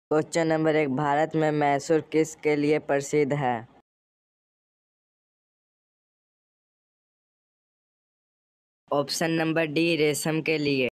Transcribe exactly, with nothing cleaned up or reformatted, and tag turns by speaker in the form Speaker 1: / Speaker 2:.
Speaker 1: Question number एक, भारत में मैसूर किस के लिए प्रसिद्ध है? ऑप्शन नंबर डी, रेशम के लिए।